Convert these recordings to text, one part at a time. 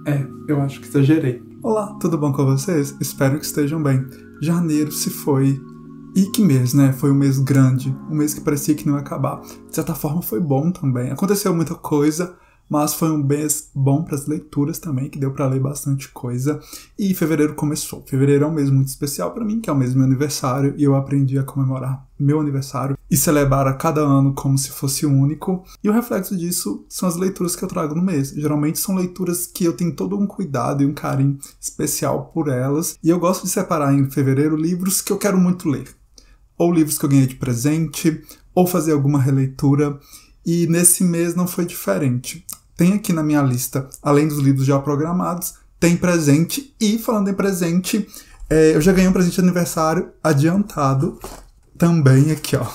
Eu acho que exagerei. Olá, tudo bom com vocês? Espero que estejam bem. Janeiro se foi. E que mês, né? Foi um mês grande, um mês que parecia que não ia acabar. De certa forma foi bom também. Aconteceu muita coisa, mas foi um mês bom para as leituras também, que deu para ler bastante coisa. E fevereiro começou. Fevereiro é um mês muito especial para mim, que é o mês do meu aniversário, e eu aprendi a comemorar meu aniversário e celebrar a cada ano como se fosse único. E o reflexo disso são as leituras que eu trago no mês. Geralmente são leituras que eu tenho todo um cuidado e um carinho especial por elas. E eu gosto de separar em fevereiro livros que eu quero muito ler. Ou livros que eu ganhei de presente, ou fazer alguma releitura. E nesse mês não foi diferente. Tem aqui na minha lista, além dos livros já programados, tem presente. E falando em presente, eu já ganhei um presente de aniversário adiantado também aqui, ó.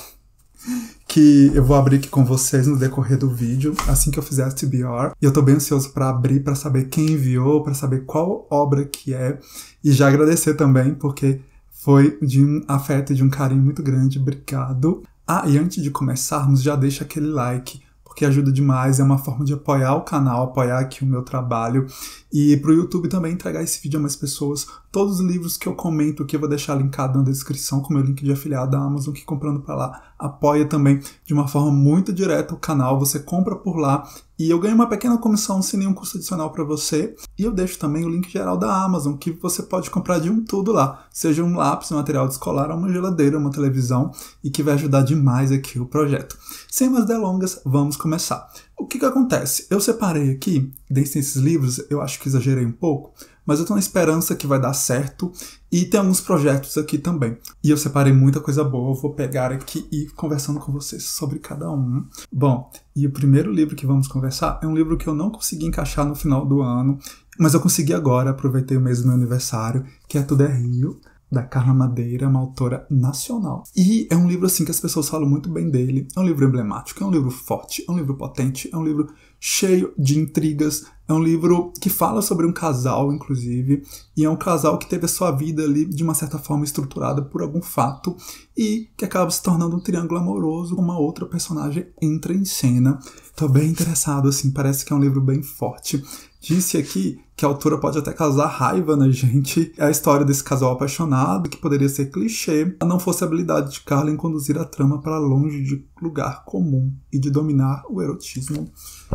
Que eu vou abrir aqui com vocês no decorrer do vídeo, assim que eu fizer a TBR. E eu tô bem ansioso para abrir, para saber quem enviou, para saber qual obra que é. E já agradecer também, porque foi de um afeto e de um carinho muito grande. Obrigado. E antes de começarmos, já deixa aquele like, porque ajuda demais, é uma forma de apoiar o canal, apoiar aqui o meu trabalho. E pro YouTube também entregar esse vídeo a mais pessoas. Todos os livros que eu comento aqui eu vou deixar linkado na descrição, com o meu link de afiliado da Amazon, que comprando para lá apoia também de uma forma muito direta o canal. Você compra por lá e eu ganho uma pequena comissão sem nenhum custo adicional para você. E eu deixo também o link geral da Amazon, que você pode comprar de um tudo lá. Seja um lápis, um material de escolar, uma geladeira, uma televisão, e que vai ajudar demais aqui o projeto. Sem mais delongas, vamos começar. O que acontece? Eu separei aqui, dentre esses livros, eu acho que exagerei um pouco, mas eu tô na esperança que vai dar certo, e tem alguns projetos aqui também. E eu separei muita coisa boa, eu vou pegar aqui e ir conversando com vocês sobre cada um. Bom, e o primeiro livro que vamos conversar é um livro que eu não consegui encaixar no final do ano, mas eu consegui agora, aproveitei o mês do meu aniversário, que é Tudo é Rio, da Carla Madeira, uma autora nacional. E é um livro assim que as pessoas falam muito bem dele. É um livro emblemático, é um livro forte, é um livro potente, é um livro cheio de intrigas, é um livro que fala sobre um casal, inclusive, e é um casal que teve a sua vida ali de uma certa forma estruturada por algum fato e que acaba se tornando um triângulo amoroso, uma outra personagem entra em cena. Tô bem interessado, assim, parece que é um livro bem forte. Disse aqui que a autora pode até causar raiva na gente. É a história desse casal apaixonado, que poderia ser clichê, se não fosse a habilidade de Carla em conduzir a trama para longe de lugar comum e de dominar o erotismo.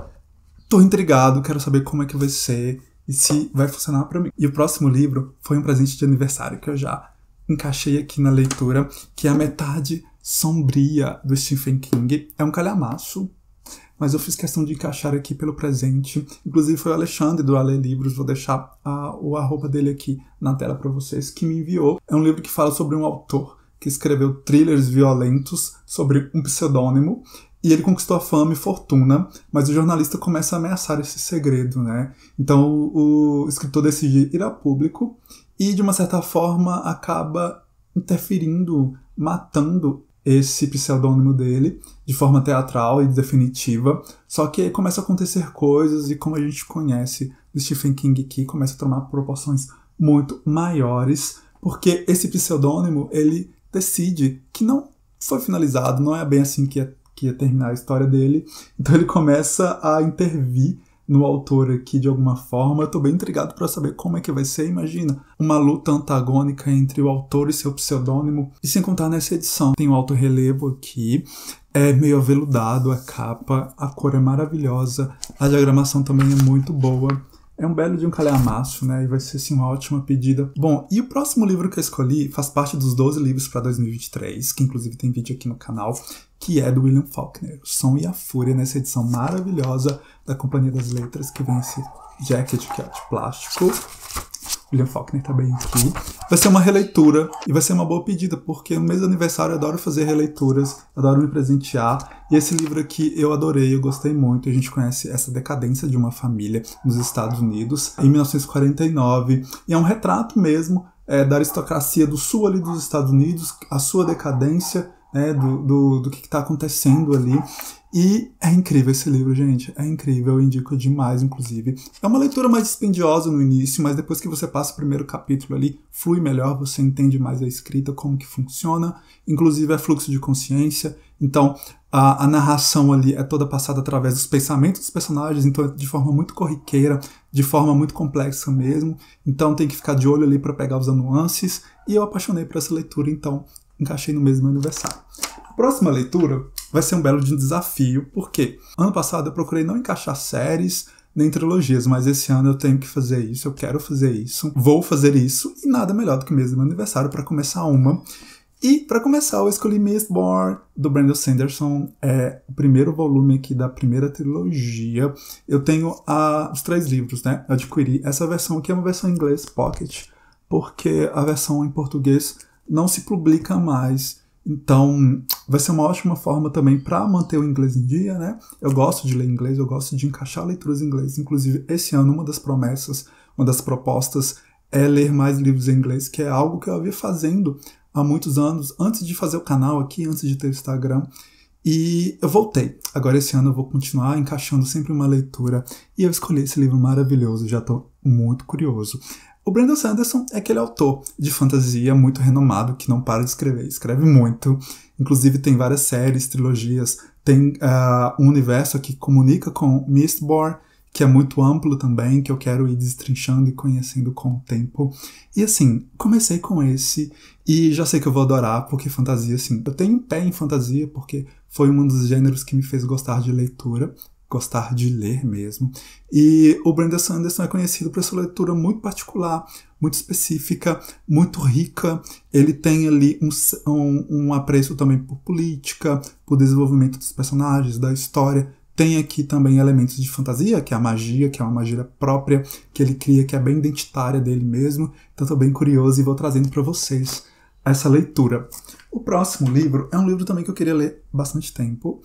Tô intrigado, quero saber como é que vai ser e se vai funcionar pra mim. E o próximo livro foi um presente de aniversário que eu já encaixei aqui na leitura, que é A Metade Sombria, do Stephen King. É um calhamaço, mas eu fiz questão de encaixar aqui pelo presente. Inclusive foi o Alexandre do Ale Livros, vou deixar o arroba dele aqui na tela para vocês, que me enviou. É um livro que fala sobre um autor que escreveu thrillers violentos sobre um pseudônimo, e ele conquistou a fama e fortuna, mas o jornalista começa a ameaçar esse segredo, né? Então o escritor decide ir a público e, de uma certa forma, acaba interferindo, matando esse pseudônimo dele de forma teatral e definitiva. Só que aí começa a acontecer coisas, e como a gente conhece o Stephen King aqui, começa a tomar proporções muito maiores, porque esse pseudônimo, ele decide que não foi finalizado, não é bem assim que ia terminar a história dele. Então ele começa a intervir no autor aqui de alguma forma. Eu tô bem intrigado para saber como é que vai ser. Imagina, uma luta antagônica entre o autor e seu pseudônimo. E sem contar nessa edição, tem um alto relevo aqui, é meio aveludado a capa, a cor é maravilhosa, a diagramação também é muito boa. É um belo de um calhamaço, né? E vai ser, assim, uma ótima pedida. Bom, e o próximo livro que eu escolhi faz parte dos 12 livros para 2023, que inclusive tem vídeo aqui no canal, que é do William Faulkner, O Som e a Fúria, nessa edição maravilhosa da Companhia das Letras, que vem esse jacket que é de plástico. William Faulkner tá bem aqui. Vai ser uma releitura e vai ser uma boa pedida, porque no mês do aniversário eu adoro fazer releituras, adoro me presentear. E esse livro aqui eu adorei, eu gostei muito. A gente conhece essa decadência de uma família nos Estados Unidos em 1949. E é um retrato mesmo da aristocracia do sul ali dos Estados Unidos, a sua decadência, né, do que está acontecendo ali. E é incrível esse livro, gente. É incrível, eu indico demais, inclusive. É uma leitura mais dispendiosa no início, mas depois que você passa o primeiro capítulo ali, flui melhor, você entende mais a escrita, como que funciona. Inclusive é fluxo de consciência. Então, a narração ali é toda passada através dos pensamentos dos personagens, então é de forma muito corriqueira, de forma muito complexa mesmo. Então tem que ficar de olho ali para pegar os nuances. E eu apaixonei por essa leitura, então encaixei no mesmo aniversário. A próxima leitura vai ser um belo de um desafio, porque ano passado eu procurei não encaixar séries nem trilogias, mas esse ano eu tenho que fazer isso, eu quero fazer isso, vou fazer isso, e nada melhor do que mesmo aniversário para começar uma. E para começar eu escolhi Mistborn, do Brandon Sanderson, é o primeiro volume aqui da primeira trilogia. Eu tenho os 3 livros, né? Eu adquiri essa versão aqui, é uma versão em inglês, Pocket, porque a versão em português não se publica mais. Então, vai ser uma ótima forma também para manter o inglês em dia, né? Eu gosto de ler inglês, eu gosto de encaixar leituras em inglês. Inclusive, esse ano, uma das promessas, uma das propostas é ler mais livros em inglês, que é algo que eu havia fazendo há muitos anos, antes de fazer o canal aqui, antes de ter o Instagram. E eu voltei. Agora, esse ano, eu vou continuar encaixando sempre uma leitura. E eu escolhi esse livro maravilhoso, já estou muito curioso. O Brandon Sanderson é aquele autor de fantasia muito renomado que não para de escrever, escreve muito, inclusive tem várias séries, trilogias, tem um universo que comunica com Mistborn, que é muito amplo também, que eu quero ir destrinchando e conhecendo com o tempo. E assim, comecei com esse e já sei que eu vou adorar, porque fantasia, assim, eu tenho um pé em fantasia, porque foi um dos gêneros que me fez gostar de leitura, gostar de ler mesmo. E o Brandon Sanderson é conhecido por essa leitura muito particular, muito específica, muito rica. Ele tem ali um apreço também por política, por desenvolvimento dos personagens, da história. Tem aqui também elementos de fantasia, que é a magia, que é uma magia própria, que ele cria, que é bem identitária dele mesmo. Então estou bem curioso e vou trazendo para vocês essa leitura. O próximo livro é um livro também que eu queria ler há bastante tempo,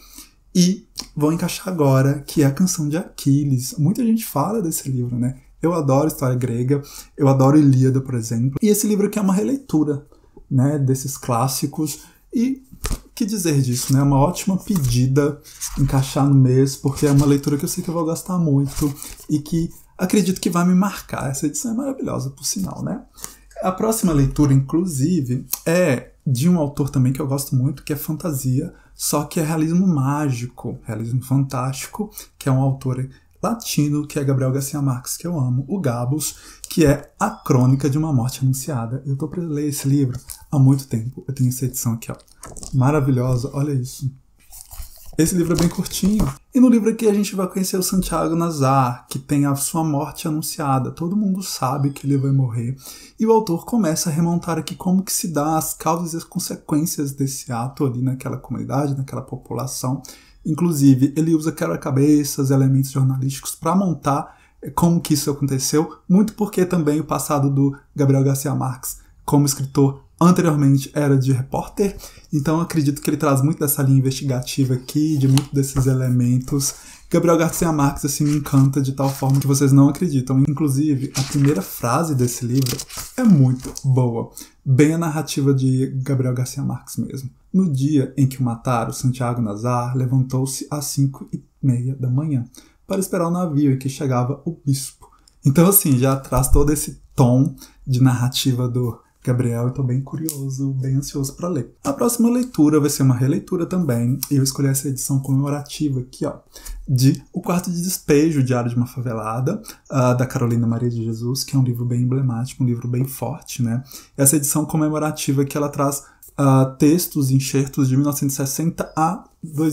e vou encaixar agora, que é a Canção de Aquiles. Muita gente fala desse livro, né? Eu adoro história grega, eu adoro Ilíada, por exemplo. E esse livro aqui é uma releitura, né, desses clássicos. E que dizer disso, né? É uma ótima pedida encaixar no mês, porque é uma leitura que eu sei que eu vou gostar muito e que acredito que vai me marcar. Essa edição é maravilhosa, por sinal, né? A próxima leitura, inclusive, é de um autor também que eu gosto muito, que é fantasia, só que é realismo mágico, realismo fantástico, que é um autor latino, que é Gabriel Garcia Marques, que eu amo, o Gabos, que é A Crônica de uma Morte Anunciada. Eu tô para ler esse livro há muito tempo. Eu tenho essa edição aqui, ó, maravilhosa, olha isso. Esse livro é bem curtinho. E no livro aqui a gente vai conhecer o Santiago Nazar, que tem a sua morte anunciada. Todo mundo sabe que ele vai morrer. E o autor começa a remontar aqui como que se dá as causas e as consequências desse ato ali naquela comunidade, naquela população. Inclusive, ele usa quebra-cabeças, elementos jornalísticos para montar como que isso aconteceu. Muito porque também o passado do Gabriel Garcia Marques como escritor anteriormente era de repórter, então acredito que ele traz muito dessa linha investigativa aqui, de muito desses elementos. Gabriel Garcia Marques assim, me encanta de tal forma que vocês não acreditam. Inclusive, a primeira frase desse livro é muito boa, bem a narrativa de Gabriel Garcia Marques mesmo. No dia em que o mataram, Santiago Nazar levantou-se às 5h30 da manhã para esperar o navio em que chegava o bispo. Então assim, já traz todo esse tom de narrativa do Gabriel, eu tô bem curioso, bem ansioso para ler. A próxima leitura vai ser uma releitura também, e eu escolhi essa edição comemorativa aqui, ó, de O Quarto de Despejo, Diário de uma Favelada, da Carolina Maria de Jesus, que é um livro bem emblemático, um livro bem forte, né? Essa edição comemorativa que ela traz textos, enxertos de 1960 a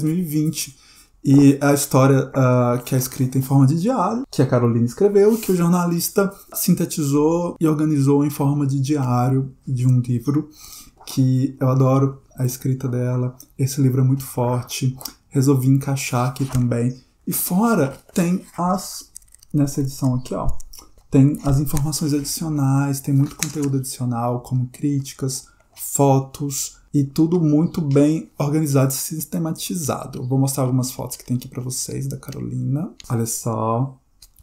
2020, e a história que é escrita em forma de diário, que a Carolina escreveu, que o jornalista sintetizou e organizou em forma de diário de um livro, que eu adoro a escrita dela. Esse livro é muito forte, resolvi encaixar aqui também. E fora tem nessa edição aqui, ó, tem as informações adicionais, tem muito conteúdo adicional, como críticas, fotos, e tudo muito bem organizado e sistematizado. Vou mostrar algumas fotos que tem aqui pra vocês, da Carolina. Olha só.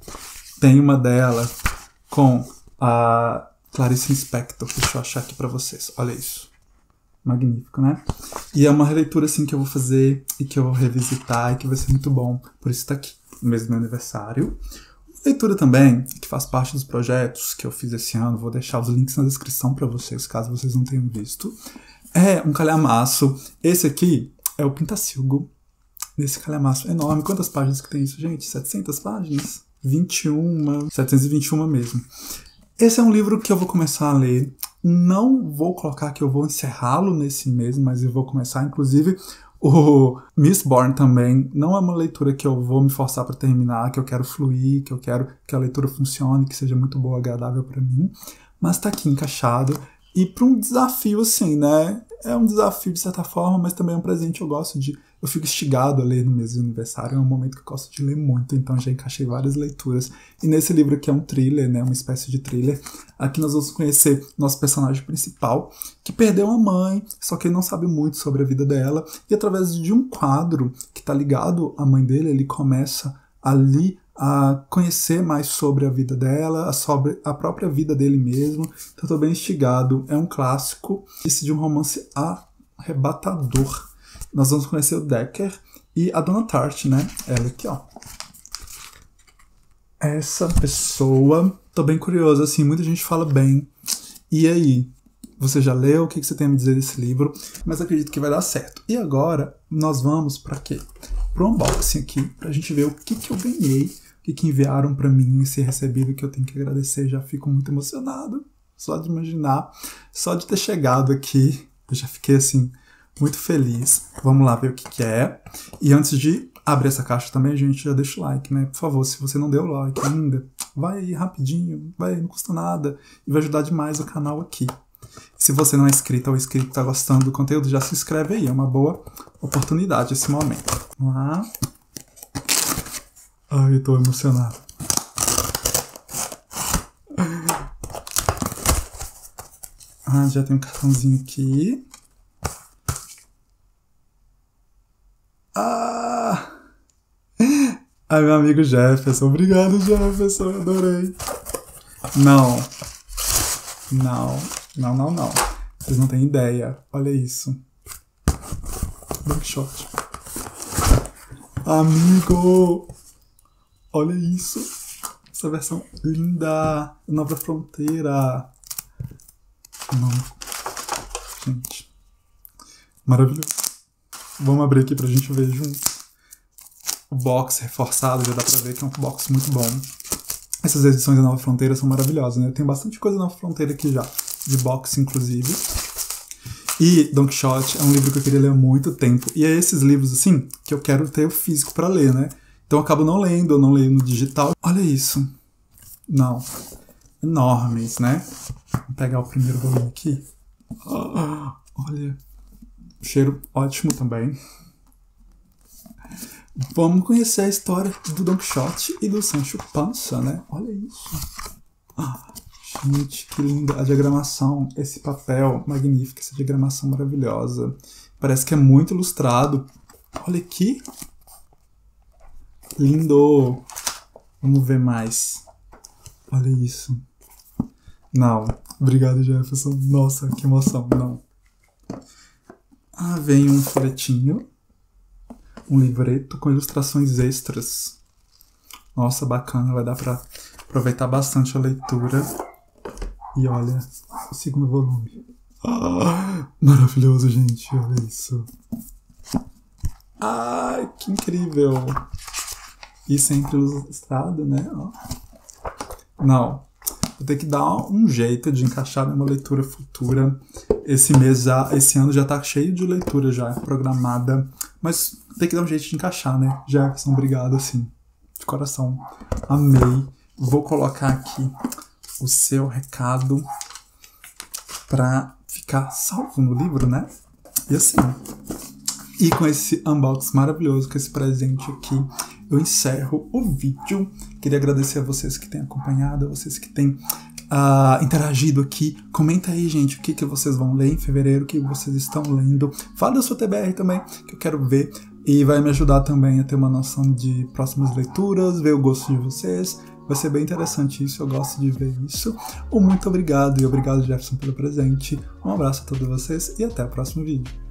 Tem uma delas com a Clarice Lispector. Deixa eu achar aqui pra vocês. Olha isso. magnífico, né? E é uma releitura, assim, que eu vou fazer e que eu vou revisitar e que vai ser muito bom. Por isso tá aqui, no mês do meu aniversário. Leitura também, que faz parte dos projetos que eu fiz esse ano, vou deixar os links na descrição para vocês, caso vocês não tenham visto. É um calhamaço. Esse aqui é o Pintacilgo. Nesse calhamaço enorme. Quantas páginas que tem isso, gente? 700 páginas? 21, 721 mesmo. Esse é um livro que eu vou começar a ler. Não vou colocar que eu vou encerrá-lo nesse mês, mas eu vou começar, inclusive, o Mistborn também. Não é uma leitura que eu vou me forçar para terminar, que eu quero fluir, que eu quero que a leitura funcione, que seja muito boa, agradável para mim. Mas tá aqui encaixado. E para um desafio, assim, né? É um desafio de certa forma, mas também é um presente. Eu fico instigado a ler no mês de aniversário. É um momento que eu gosto de ler muito, então já encaixei várias leituras. E nesse livro aqui é um thriller, né? Uma espécie de thriller. Aqui nós vamos conhecer nosso personagem principal, que perdeu a mãe, só que ele não sabe muito sobre a vida dela. E através de um quadro que está ligado à mãe dele, ele começa ali a conhecer mais sobre a vida dela, sobre a própria vida dele mesmo. Então eu tô bem instigado. É um clássico, esse de um romance arrebatador. Nós vamos conhecer o Decker e a Dona Tart, né? Ela aqui, ó. Essa pessoa, tô bem curioso, assim, muita gente fala bem. E aí? Você já leu? O que você tem a me dizer desse livro? Mas acredito que vai dar certo. E agora, nós vamos pra quê? Pro unboxing aqui, pra gente ver o que eu ganhei, o que enviaram pra mim, esse recebido que eu tenho que agradecer. Já fico muito emocionado, só de imaginar, só de ter chegado aqui, eu já fiquei assim, muito feliz. Vamos lá ver o que é. E antes de abrir essa caixa também, a gente já deixa o like, né? Por favor, se você não deu o like ainda, vai aí rapidinho, não custa nada e vai ajudar demais o canal aqui. Se você não é inscrito ou inscrito e tá gostando do conteúdo, já se inscreve aí, é uma boa oportunidade esse momento. Vamos lá. Ai, eu tô emocionado. Já tem um cartãozinho aqui. Ai, meu amigo Jefferson. Obrigado, Jefferson. Eu adorei. Não. Vocês não têm ideia. Olha isso. Don Quixote. Amigo! Olha isso. Essa versão linda. Nova Fronteira. Não. Gente. Maravilhoso. Vamos abrir aqui pra gente ver junto. O box reforçado, já dá pra ver que é um box muito bom. Essas edições da Nova Fronteira são maravilhosas, né? Tem bastante coisa da Nova Fronteira aqui já, de box inclusive. E Don Quixote é um livro que eu queria ler há muito tempo. E é esses livros, assim, que eu quero ter o físico pra ler, né? Então eu acabo não lendo, eu não leio no digital. Olha isso. Não. Enormes, né? Vou pegar o primeiro volume aqui. Olha. Cheiro ótimo também. Vamos conhecer a história do Don Quixote e do Sancho Panza, né? Olha isso. Gente, que linda a diagramação. Esse papel magnífico, essa diagramação maravilhosa. Parece que é muito ilustrado. Olha aqui. Lindo. Vamos ver mais. Olha isso. Não. Obrigado, Jefferson. Nossa, que emoção. Não. Vem um folhetinho. Um livreto com ilustrações extras. Nossa, bacana. Vai dar pra aproveitar bastante a leitura. E olha, o segundo volume. Maravilhoso, gente. Olha isso. Ai, que incrível. E sempre ilustrado, né? Não. Vou ter que dar um jeito de encaixar numa leitura futura. Esse ano já tá cheio de leitura já programada. Mas tem que dar um jeito de encaixar, né? Jefferson, obrigado, assim. De coração. Amei. Vou colocar aqui o seu recado pra ficar salvo no livro, né? E assim. E com esse unboxing maravilhoso, com esse presente aqui, eu encerro o vídeo. Queria agradecer a vocês que têm acompanhado, a vocês que têm interagido aqui. Comenta aí, gente, o que vocês vão ler em fevereiro, o que vocês estão lendo. Fala da sua TBR também, que eu quero ver. E vai me ajudar também a ter uma noção de próximas leituras, ver o gosto de vocês. Vai ser bem interessante isso, eu gosto de ver isso. Muito obrigado, e obrigado, Jefferson, pelo presente. Um abraço a todos vocês e até o próximo vídeo.